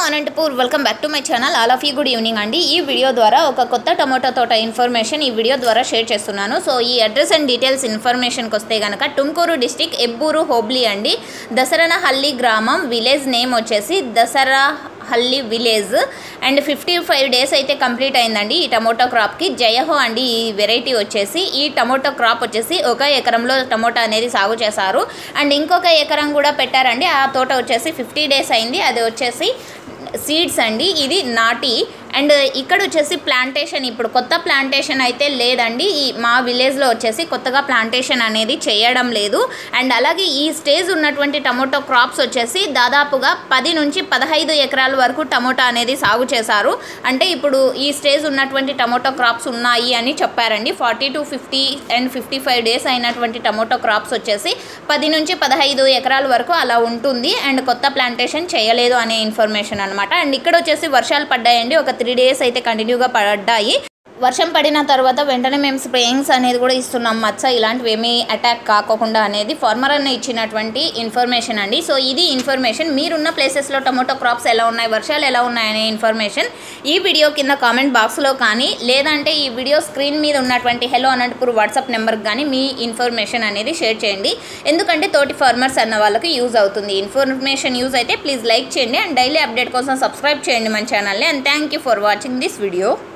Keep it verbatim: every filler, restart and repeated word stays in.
Anantapur welcome back to my channel. All of you good evening అండి. ఈ video ద్వారా ఒక కొత్త టమోటా తోట ఇన్ఫర్మేషన్ ఈ వీడియో ద్వారా షేర్ చేస్తున్నాను. సో ఈ అడ్రస్ అండ్ డీటెయిల్స్ ఇన్ఫర్మేషన్కి వస్తే కనుక టుమ్కూరు డిస్టిక్ ఎబ్బూరు హోబ్లీ అండి. దసరనహల్లి గ్రామం, విలేజ్ నేమ్ వచ్చేసి Dasara Halli village and fifty five days అయితే కంప్లీట్ అయిందండి ఈ టమోటో క్రాప్కి. జయహో అండి ఈ వెరైటీ వచ్చేసి. ఈ టమోటో క్రాప్ వచ్చేసి ఒక ఎకరంలో టమోటా అనేది సాగు చేశారు అండ్ ఇంకొక ఎకరం కూడా పెట్టారండి. ఆ తోట వచ్చేసి ఫిఫ్టీ డేస్ అయింది. అది వచ్చేసి సీడ్స్ అండి, ఇది నాటి. అండ్ ఇక్కడ వచ్చేసి ప్లాంటేషన్, ఇప్పుడు కొత్త ప్లాంటేషన్ అయితే లేదండి. ఈ మా విలేజ్లో వచ్చేసి కొత్తగా ప్లాంటేషన్ అనేది చేయడం లేదు. అండ్ అలాగే ఈ స్టేజ్ ఉన్నటువంటి టమోటో క్రాప్స్ వచ్చేసి దాదాపుగా పది నుంచి పదహైదు ఎకరాల వరకు టమోటా అనేది సాగు చేశారు. అంటే ఇప్పుడు ఈ స్టేజ్ ఉన్నటువంటి టమోటో క్రాప్స్ ఉన్నాయి అని చెప్పారండి. Forty to fifty and fifty five days అయినటువంటి టమోటో క్రాప్స్ వచ్చేసి పది నుంచి పదహైదు ఎకరాల వరకు అలా ఉంటుంది. అండ్ కొత్త ప్లాంటేషన్ చేయలేదు అనే ఇన్ఫర్మేషన్ అనమాట. అండ్ ఇక్కడ వచ్చేసి వర్షాలు పడ్డాయండి, ఒక త్రీ డేస్ అయితే కంటిన్యూగా పడ్డాయి. వర్షం పడిన తర్వాత వెంటనే మేము స్ప్రేయింగ్స్ అనేది కూడా ఇస్తున్నాం, మచ్చ ఇలాంటివి ఏమీ అటాక్ కాకుండా అనేది ఫార్మర్ అన్న ఇచ్చినటువంటి ఇన్ఫర్మేషన్ అండి. సో ఇది ఇన్ఫర్మేషన్. మీరున్న ప్లేసెస్లో టమోటో క్రాప్స్ ఎలా ఉన్నాయి, వర్షాలు ఎలా ఉన్నాయనే ఇన్ఫర్మేషన్ ఈ వీడియో కింద కామెంట్ బాక్స్లో కానీ లేదంటే ఈ వీడియో స్క్రీన్ మీద ఉన్నటువంటి హెలో అనంతపూర్ వాట్సాప్ నెంబర్కి కానీ మీ ఇన్ఫర్మేషన్ అనేది షేర్ చేయండి. ఎందుకంటే తోటి ఫార్మర్స్ అన్న వాళ్ళకి యూజ్ అవుతుంది. ఇన్ఫర్మేషన్ యూజ్ అయితే ప్లీజ్ లైక్ చేయండి అండ్ డైలీ అప్డేట్ కోసం సబ్స్క్రైబ్ చేయండి మన ఛానల్ని. And thank you for watching this video.